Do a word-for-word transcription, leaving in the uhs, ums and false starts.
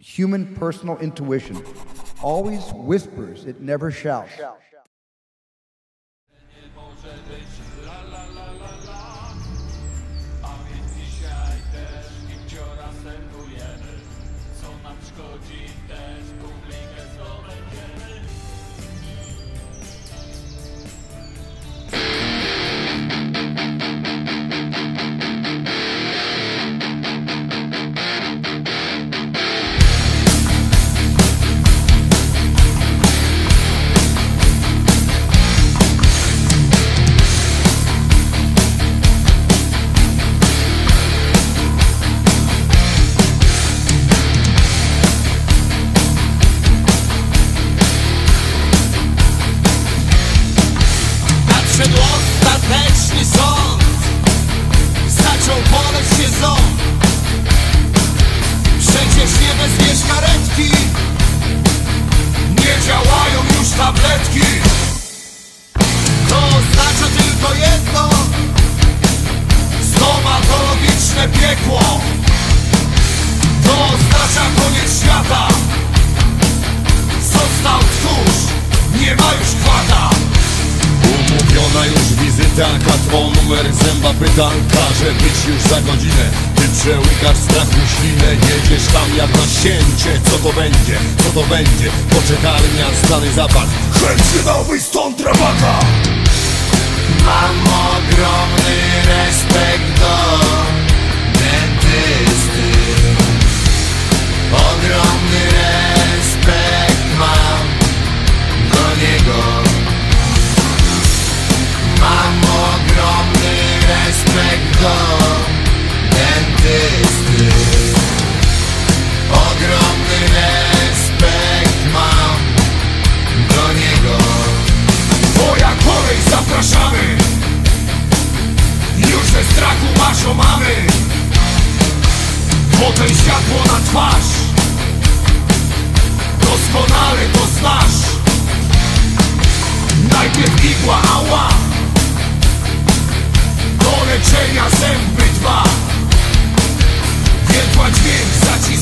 human personal intuition always whispers, it never shouts. Zęba pyta, każe być już za godzinę. Ty przełykasz strachu ślinę, jedziesz tam jak na ścięcie. Co to będzie, co to będzie? Poczekalnia, znany zapach. Chętnie dałbyś stąd rabaka. Mam ogromny respekt do dentysty. Ogromny respekt mam do niego. Mam ogromny respekt do dentysty. Ogromny respekt mam do niego. Twoja kolej, zapraszamy. Już ze strachu masz o mamy. Potem światło na twarz. Doskonale to znasz. Najpierw igła, ała. Do leczenia zęby dwa. Wiertła dźwięk zacisnął.